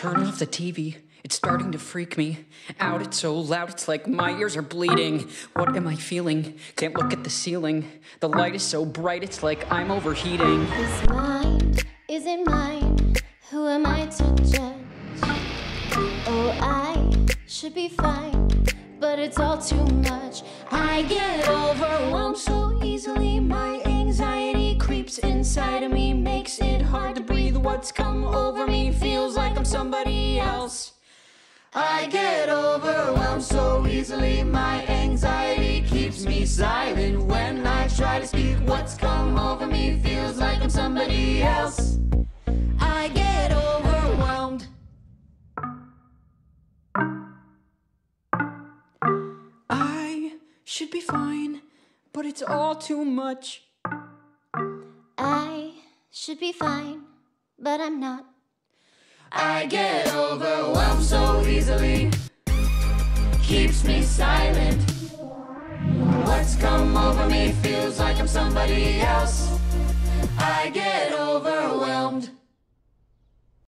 Turn off the TV. It's starting to freak me out. It's so loud, it's like my ears are bleeding. What am I feeling? Can't look at the ceiling. The light is so bright, it's like I'm overheating. This mind isn't mine. Who am I to judge? Oh, I should be fine, but it's all too much. I get overwhelmed so easily. My anxiety creeps inside of me, makes it hard to breathe. What's come over me feels like I'm somebody else. I get overwhelmed so easily. My anxiety keeps me silent when I try to speak. What's come over me feels like I'm somebody else. I get overwhelmed. I should be fine, but it's all too much. I should be fine, but I'm not. I get overwhelmed so easily. Keeps me silent. What's come over me feels like I'm somebody else. I get